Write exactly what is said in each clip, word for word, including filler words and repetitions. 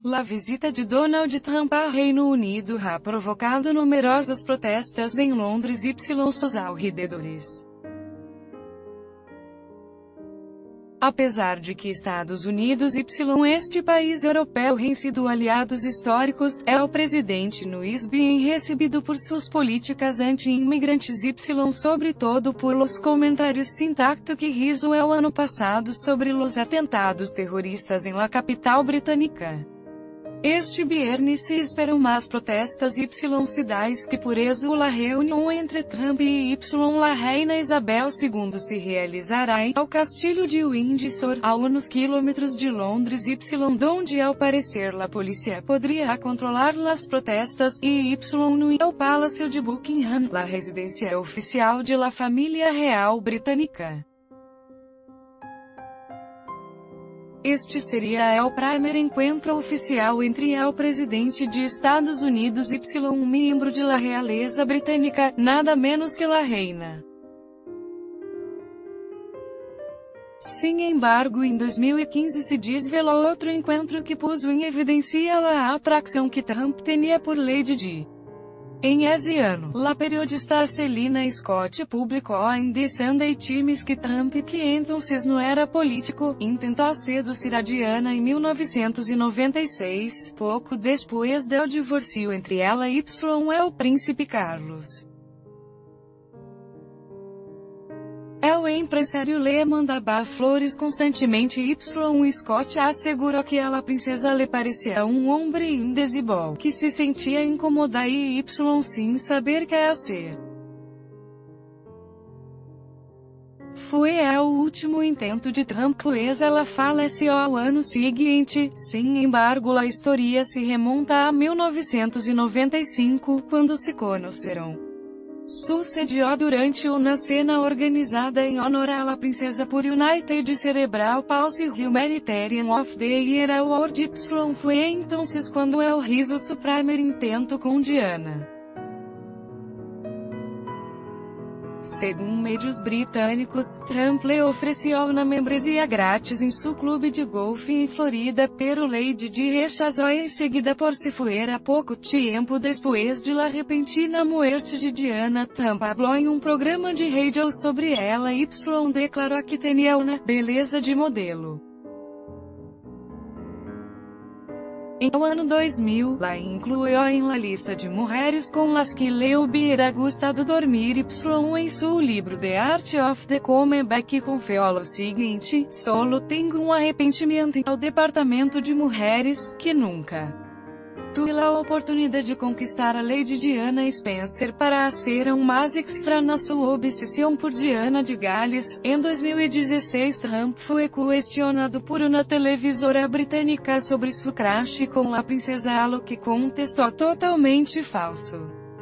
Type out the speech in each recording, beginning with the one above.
A visita de Donald Trump ao Reino Unido ha provocado numerosas protestas em Londres e seus alrededores. Apesar de que Estados Unidos e este país europeu têm sido aliados históricos, é o presidente Luiz bem recebido por suas políticas anti-imigrantes e sobretudo por los comentários intacto que hizo el ano passado sobre los atentados terroristas em la capital britânica. Este viernes se esperam mais protestas y cidades que por eso la reunião entre Trump e y la Rainha Isabel segunda se realizará em ao Castilho de Windsor, a uns quilômetros de Londres y donde ao parecer la polícia poderia controlar las protestas, e y no el Palácio de Buckingham, la residência oficial de la família real britânica. Este seria o primeiro encontro oficial entre o presidente de Estados Unidos y um membro de la realeza britânica, nada menos que la reina. Sin embargo, em dois mil e quinze se desvelou outro encontro que pôs em evidência a atração que Trump tinha por Lady Di. Em esse ano, la periodista Selina Scott publicou em The Sunday Times que Trump, que entonces não era político, intentou seduzir a Diana em mil novecentos e noventa e seis, pouco depois do divórcio entre ela e o príncipe Carlos. O empresário le mandava flores constantemente y Scott assegurou que a princesa lhe parecia um homem indesível, que se sentia incomodada e y sem saber que hacer. Foi o último intento de Trump, pois ela faleceu ao ano seguinte. Sin embargo, a história se remonta a mil novecentos e noventa e cinco, quando se conheceram. Sucedió durante uma cena organizada em honor à la princesa por United Cerebral Palsy Humanitarian of the Year Award. Y foi entonces quando el hizo su primer intento com Diana. Segundo médios britânicos, Trump le ofereceu uma membresia grátis em seu clube de golfe em Florida, pero Lady Di rechazou em seguida por se fuera pouco tempo depois de la repentina muerte de Diana. Trump falou em um programa de rádio sobre ela y declarou que tinha uma beleza de modelo. Em o ano dois mil, la incluiu em la lista de mulheres com las que le hubiera gustado dormir y em seu livro The Art of the Comeback confessou o seguinte: solo tenho um arrependimento ao departamento de mulheres, que nunca tuve a oportunidade de conquistar a Lady Diana Spencer para ser um mais extra na sua obsessão por Diana de Gales. Em dois mil e dezesseis, Trump foi questionado por uma televisora britânica sobre seu crush com a princesa, algo que contestou totalmente falso.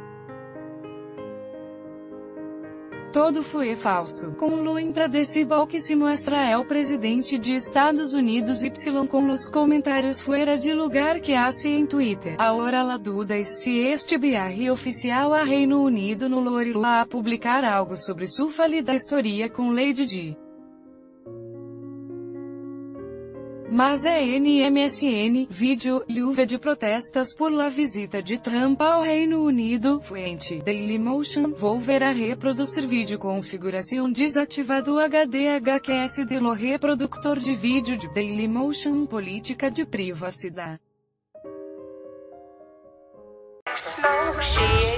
Todo foi falso, com lo impredecible que se mostra é o presidente de Estados Unidos y com os comentários fuera de lugar que hace em Twitter. Ahora la duda es se este viaje oficial a Reino Unido no lo a publicar algo sobre sua falida história com Lady Di. Mas é N M S N, vídeo, luva de protestas por la visita de Trump ao Reino Unido, fuente, Dailymotion, volver a reproduzir vídeo configuração desativado H D H Q S de lo reprodutor de vídeo de Dailymotion, política de privacidade.